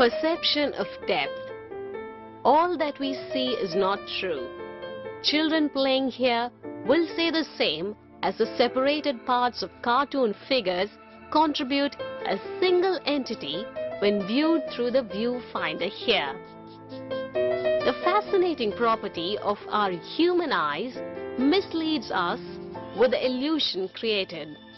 Perception of depth. All that we see is not true. Children playing here will say the same as the separated parts of cartoon figures contribute a single entity when viewed through the viewfinder here. The fascinating property of our human eyes misleads us with the illusion created.